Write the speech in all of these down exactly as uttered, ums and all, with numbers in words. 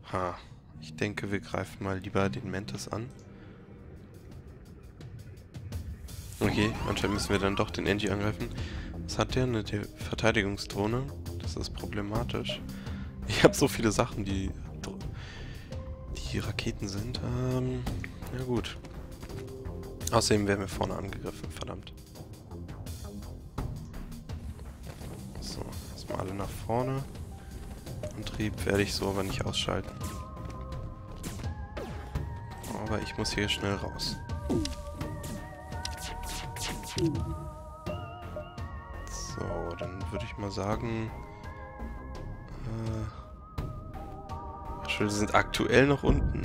Ha. Ich denke, wir greifen mal lieber den Mantis an. Okay, anscheinend müssen wir dann doch den Engie angreifen. Was hat der? Eine De- Verteidigungsdrohne? Das ist problematisch. Ich habe so viele Sachen, die... die Raketen sind. Ähm, ja gut. Außerdem werden wir vorne angegriffen, verdammt. So, erstmal alle nach vorne. Antrieb werde ich so aber nicht ausschalten. Aber ich muss hier schnell raus. So, dann würde ich mal sagen... Äh, ach, wir sind aktuell noch unten.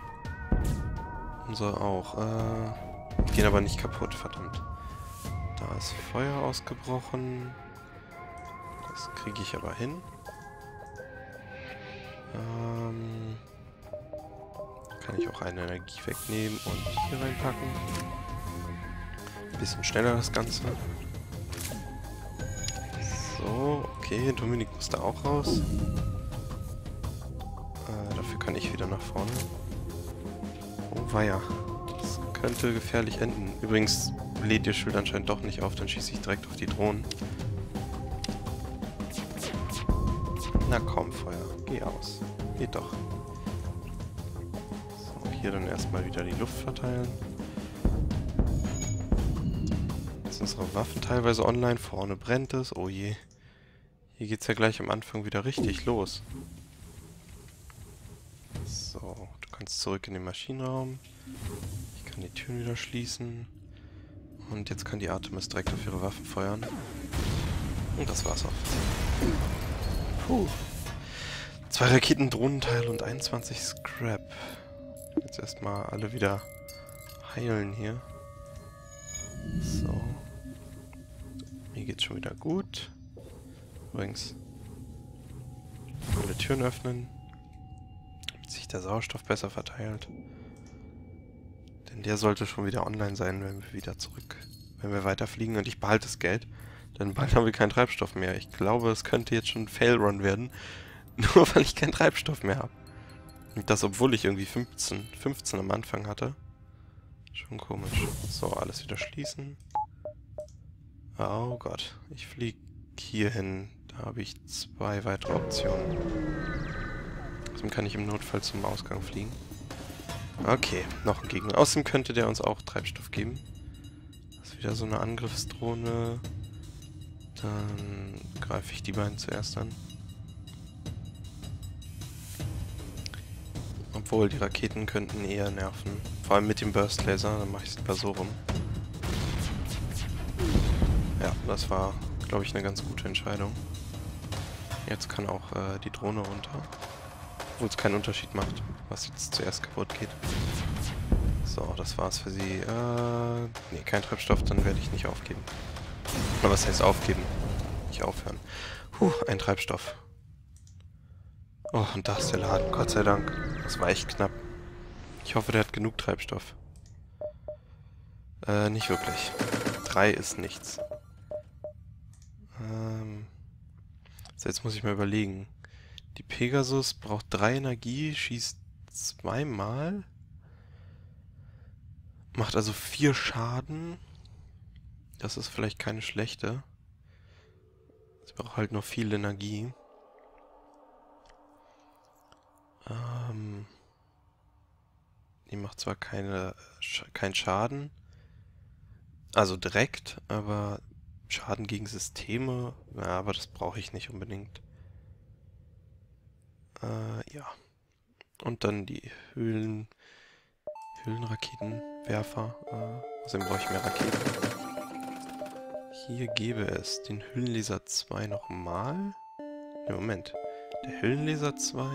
Unser auch. Äh, gehen aber nicht kaputt, verdammt. Da ist Feuer ausgebrochen. Das kriege ich aber hin. Ähm, kann ich auch eine Energie wegnehmen und hier reinpacken. Bisschen schneller das Ganze. So, okay, Dominik muss da auch raus. Äh, dafür kann ich wieder nach vorne. Oh weia. Das könnte gefährlich enden. Übrigens lädt ihr Schild anscheinend doch nicht auf, dann schieße ich direkt auf die Drohnen. Na komm, Feuer. Geh aus. Geht doch. So, hier dann erstmal wieder die Luft verteilen. Jetzt sind unsere Waffen teilweise online. Vorne brennt es. Oh je. Hier geht's ja gleich am Anfang wieder richtig los. So, du kannst zurück in den Maschinenraum. Ich kann die Türen wieder schließen. Und jetzt kann die Artemis direkt auf ihre Waffen feuern. Und das war's auch. Puh. Zwei Raketen, Drohnenteile und einundzwanzig Scrap. Jetzt erstmal alle wieder heilen hier. So. Mir geht's schon wieder gut. Übrigens. Alle Türen öffnen. Damit sich der Sauerstoff besser verteilt. Denn der sollte schon wieder online sein, wenn wir wieder zurück, wenn wir weiterfliegen und ich behalte das Geld. Denn bald haben wir keinen Treibstoff mehr. Ich glaube, es könnte jetzt schon ein Failrun werden. Nur weil ich keinen Treibstoff mehr habe. Und das, obwohl ich irgendwie fünfzehn, fünfzehn am Anfang hatte. Schon komisch. So, alles wieder schließen. Oh Gott. Ich fliege hier hin. Da habe ich zwei weitere Optionen. Außerdem kann ich im Notfall zum Ausgang fliegen. Okay, noch ein Gegner. Außerdem könnte der uns auch Treibstoff geben. Das ist wieder so eine Angriffsdrohne. Dann greife ich die beiden zuerst an. Obwohl, die Raketen könnten eher nerven. Vor allem mit dem Burst Laser, dann mache ich es lieber so rum. Ja, das war, glaube ich, eine ganz gute Entscheidung. Jetzt kann auch äh, die Drohne runter. Obwohl es keinen Unterschied macht, was jetzt zuerst kaputt geht. So, das war's für sie. Äh, nee, kein Treibstoff, dann werde ich nicht aufgeben. Aber was heißt aufgeben? Nicht aufhören. Puh, ein Treibstoff. Oh, und da ist der Laden, Gott sei Dank. Das war echt knapp. Ich hoffe, der hat genug Treibstoff. Äh, nicht wirklich. Drei ist nichts. Ähm. So, jetzt muss ich mal überlegen. Die Pegasus braucht drei Energie, schießt zweimal. Macht also vier Schaden. Das ist vielleicht keine schlechte. Sie braucht halt noch viel Energie. Ähm. Die macht zwar keine, keinen Schaden, also direkt, aber Schaden gegen Systeme, ja, aber das brauche ich nicht unbedingt. Äh, ja. Und dann die Höhlen, Höhlenraketenwerfer. Äh, außerdem brauche ich mehr Raketen. Hier gäbe es den Hüllenlaser zwei nochmal. Ne, Moment. Der Hüllenlaser zwei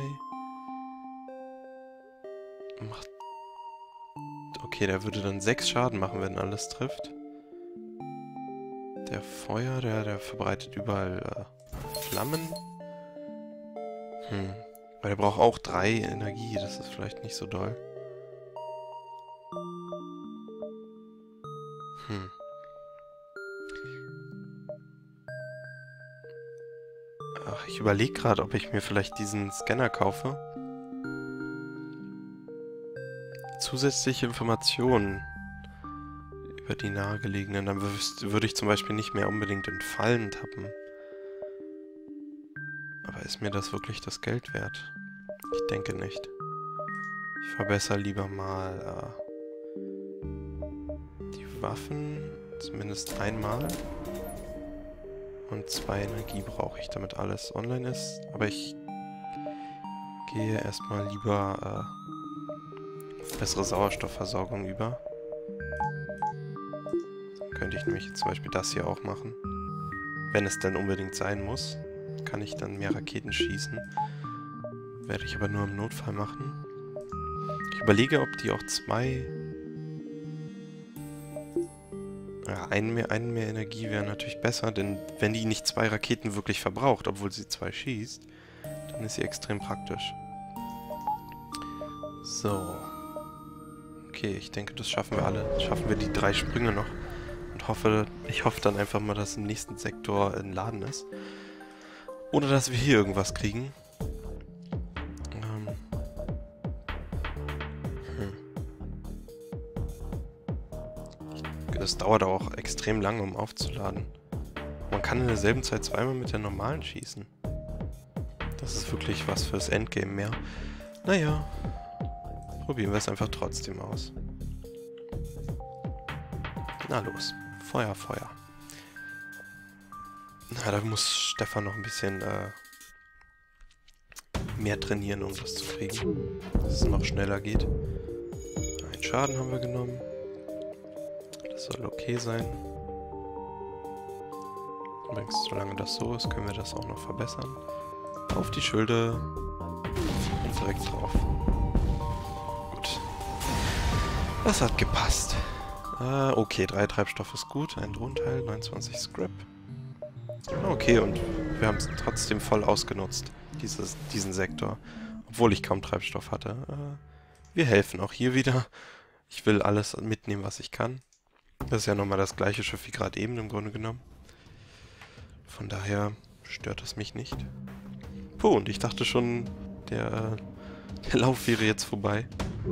macht... Okay, der würde dann sechs Schaden machen, wenn alles trifft. Der Feuer, der, der verbreitet überall äh, Flammen. Hm. Aber der braucht auch drei Energie, das ist vielleicht nicht so doll. Hm. Ach, ich überlege gerade, ob ich mir vielleicht diesen Scanner kaufe. zusätzliche Informationen über die nahegelegenen. Dann würde ich zum Beispiel nicht mehr unbedingt in Fallen tappen. Aber ist mir das wirklich das Geld wert? Ich denke nicht. Ich verbessere lieber mal äh, die Waffen, zumindest einmal. Und zwei Energie brauche ich, damit alles online ist. Aber ich gehe erstmal lieber äh, auf bessere Sauerstoffversorgung über. Dann könnte ich nämlich zum Beispiel das hier auch machen. Wenn es denn unbedingt sein muss, kann ich dann mehr Raketen schießen. Werde ich aber nur im Notfall machen. Ich überlege, ob die auch zwei... Ja, einen mehr, einen mehr Energie wäre natürlich besser, denn wenn die nicht zwei Raketen wirklich verbraucht, obwohl sie zwei schießt, dann ist sie extrem praktisch. So. Okay, ich denke, das schaffen wir alle. Schaffen wir die drei Sprünge noch. Und hoffe, ich hoffe dann einfach mal, dass im nächsten Sektor ein Laden ist. Oder dass wir hier irgendwas kriegen. Ähm. Hm. Das dauert auch extrem lange, um aufzuladen. Man kann in derselben Zeit zweimal mit der normalen schießen. Das ist wirklich was fürs Endgame mehr. Naja, probieren wir es einfach trotzdem aus. Na los, Feuer, Feuer. Na, da muss Stefan noch ein bisschen äh, mehr trainieren, um das zu kriegen. Dass es noch schneller geht. Einen Schaden haben wir genommen. Das soll okay sein. Übrigens, solange das so ist, können wir das auch noch verbessern. Auf die Schilde und direkt drauf. Gut. Das hat gepasst. Äh, okay, drei Treibstoff ist gut. Ein Drohnenteil, neunundzwanzig Scrap. Okay, und wir haben es trotzdem voll ausgenutzt, dieses, diesen Sektor. Obwohl ich kaum Treibstoff hatte. Äh, wir helfen auch hier wieder. Ich will alles mitnehmen, was ich kann. Das ist ja nochmal das gleiche Schiff wie gerade eben im Grunde genommen. Von daher stört es mich nicht. Puh, und ich dachte schon, der, der Lauf wäre jetzt vorbei.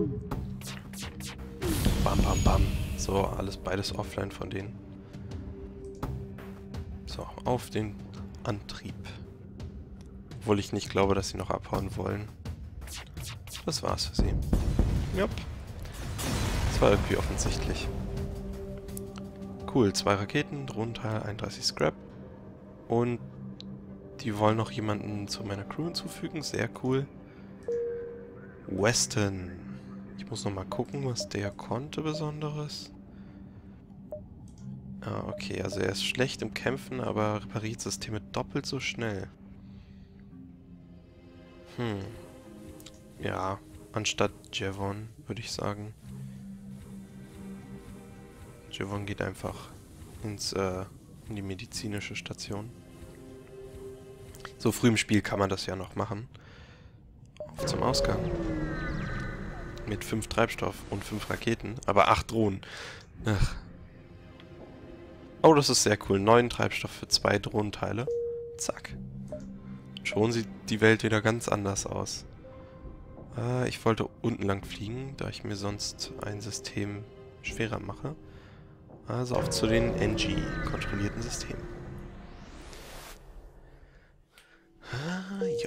Bam, bam, bam. So, alles beides offline von denen. So, auf den Antrieb. Obwohl ich nicht glaube, dass sie noch abhauen wollen. Das war's für sie. Jupp. Das war irgendwie offensichtlich. Cool, zwei Raketen, Drohnenteil, einunddreißig Scrap. Und die wollen noch jemanden zu meiner Crew hinzufügen. Sehr cool. Weston. Ich muss noch mal gucken, was der konnte Besonderes. Ah, okay, also er ist schlecht im Kämpfen, aber repariert Systeme doppelt so schnell. Hm. Ja, anstatt Jevon, würde ich sagen. Jevon geht einfach ins, äh, in die medizinische Station. So früh im Spiel kann man das ja noch machen. Auf zum Ausgang. Mit fünf Treibstoff und fünf Raketen, aber acht Drohnen. Ach. Oh, das ist sehr cool. neun Treibstoff für zwei Drohnenteile. Zack. Schon sieht die Welt wieder ganz anders aus. Äh, ich wollte unten lang fliegen, da ich mir sonst ein System schwerer mache. Also auf zu den N G-kontrollierten Systemen. Ah, ja.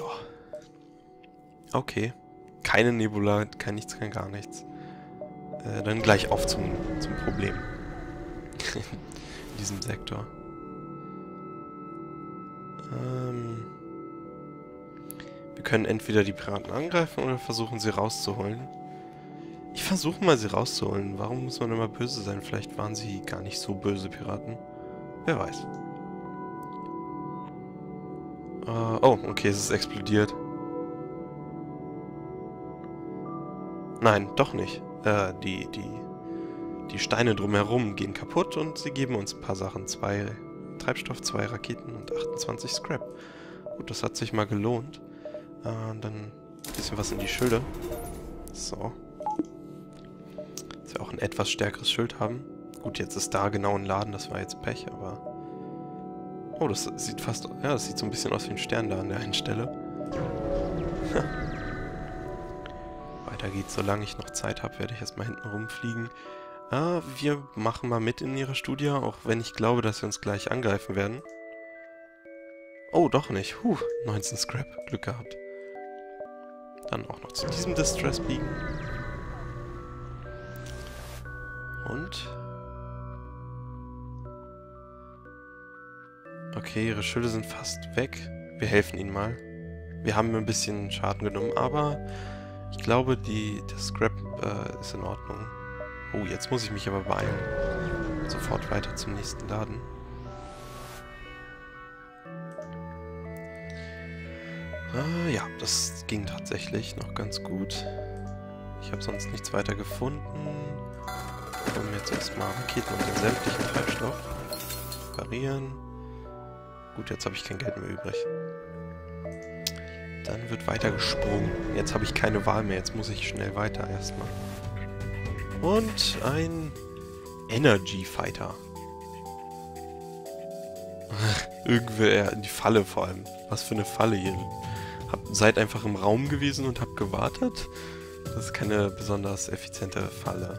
Okay. Keine Nebula, kein nichts, kein gar nichts. Äh, dann gleich auf zum, zum Problem. In diesem Sektor. Ähm, wir können entweder die Piraten angreifen oder versuchen sie rauszuholen. Ich versuche mal sie rauszuholen. Warum muss man immer böse sein? Vielleicht waren sie gar nicht so böse Piraten. Wer weiß. Uh, oh, okay, es ist explodiert. Nein, doch nicht. Äh, die, die, die Steine drumherum gehen kaputt und sie geben uns ein paar Sachen. Zwei Treibstoff, zwei Raketen und achtundzwanzig Scrap. Gut, das hat sich mal gelohnt. Äh, dann ein bisschen was in die Schilde. So. Dass wir auch ein etwas stärkeres Schild haben. Gut, jetzt ist da genau ein Laden, das war jetzt Pech, aber... Oh, das sieht fast... Ja, das sieht so ein bisschen aus wie ein Stern da an der einen Stelle. Weiter weitergeht. Solange ich noch Zeit habe, werde ich erstmal hinten rumfliegen. Äh, wir machen mal mit in ihrer Studie, auch wenn ich glaube, dass wir uns gleich angreifen werden. Oh, doch nicht. Huh, neunzehn Scrap. Glück gehabt. Dann auch noch zu diesem Distress biegen. Und... Okay, ihre Schilde sind fast weg. Wir helfen ihnen mal. Wir haben ein bisschen Schaden genommen, aber ich glaube, die, der Scrap äh, ist in Ordnung. Oh, jetzt muss ich mich aber beeilen. Sofort weiter zum nächsten Laden. Ah, ja, das ging tatsächlich noch ganz gut. Ich habe sonst nichts weiter gefunden. Wir haben jetzt erstmal Raketen und den sämtlichen Treibstoff. Parieren. Gut, jetzt habe ich kein Geld mehr übrig. Dann wird weiter gesprungen. Jetzt habe ich keine Wahl mehr. Jetzt muss ich schnell weiter erstmal. Und ein Energy Fighter. Irgendwer in die Falle vor allem. Was für eine Falle hier. Hab, seid einfach im Raum gewesen und habt gewartet. Das ist keine besonders effiziente Falle.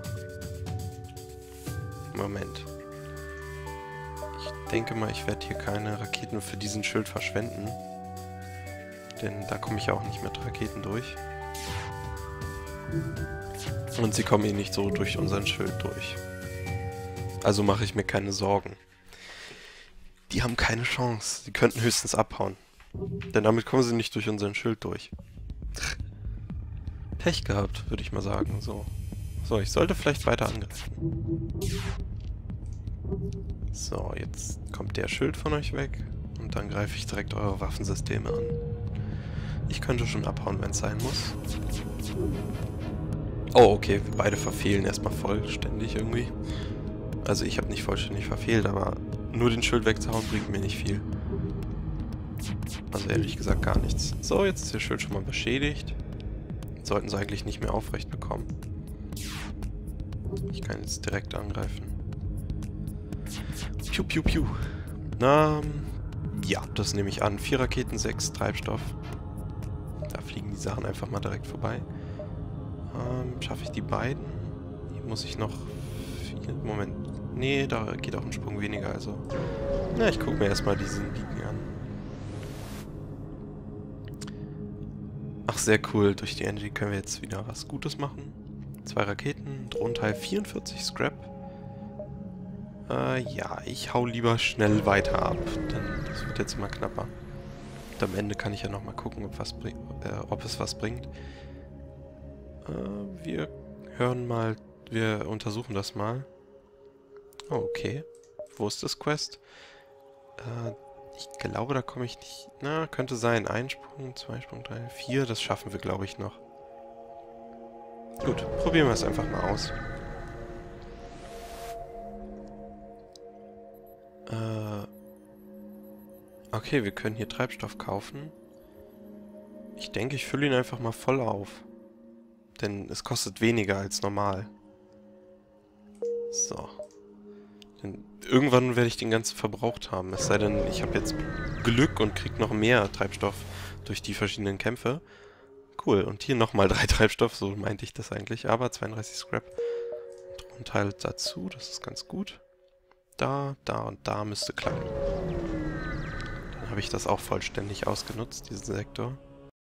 Moment. Ich denke mal, ich werde hier keine Raketen für diesen Schild verschwenden. Denn da komme ich ja auch nicht mit Raketen durch. Und sie kommen eh nicht so durch unseren Schild durch. Also mache ich mir keine Sorgen. Die haben keine Chance. Sie könnten höchstens abhauen. Denn damit kommen sie nicht durch unseren Schild durch. Pech gehabt, würde ich mal sagen. So. So, ich sollte vielleicht weiter angreifen. So, jetzt kommt der Schild von euch weg. Und dann greife ich direkt eure Waffensysteme an. Ich könnte schon abhauen, wenn es sein muss. Oh, okay, wir beide verfehlen erstmal vollständig irgendwie. Also ich habe nicht vollständig verfehlt, aber nur den Schild wegzuhauen bringt mir nicht viel. Also ehrlich gesagt gar nichts. So, jetzt ist der Schild schon mal beschädigt. Sollten sie eigentlich nicht mehr aufrecht bekommen. Ich kann jetzt direkt angreifen. Piu, piu, piu. Na, ja, das nehme ich an. Vier Raketen, sechs Treibstoff. Da fliegen die Sachen einfach mal direkt vorbei. Ähm, schaffe ich die beiden? Hier muss ich noch... Moment. Nee, da geht auch ein Sprung weniger, also... Na, ich gucke mir erstmal diesen Liegen an. Ach, sehr cool. Durch die Energy können wir jetzt wieder was Gutes machen. Zwei Raketen, Drohnenteil vierundvierzig Scrap. Äh, ja, ich hau lieber schnell weiter ab, denn das wird jetzt immer knapper. Und am Ende kann ich ja nochmal gucken, ob, was bring, äh, ob es was bringt. Äh, wir hören mal, wir untersuchen das mal. Oh, okay. Wo ist das Quest? Äh, ich glaube, da komme ich nicht... Na, könnte sein. Ein Sprung, zwei Sprung, drei, vier. Das schaffen wir, glaube ich, noch. Gut, probieren wir es einfach mal aus. Äh... Okay, wir können hier Treibstoff kaufen. Ich denke, ich fülle ihn einfach mal voll auf. Denn es kostet weniger als normal. So. Denn irgendwann werde ich den ganzen verbraucht haben. Es sei denn, ich habe jetzt Glück und kriege noch mehr Treibstoff durch die verschiedenen Kämpfe. Cool. Und hier nochmal drei Treibstoff, so meinte ich das eigentlich. Aber zweiunddreißig Scrap. Und Teil dazu, das ist ganz gut. Da, da und da müsste klappen. Dann habe ich das auch vollständig ausgenutzt, diesen Sektor.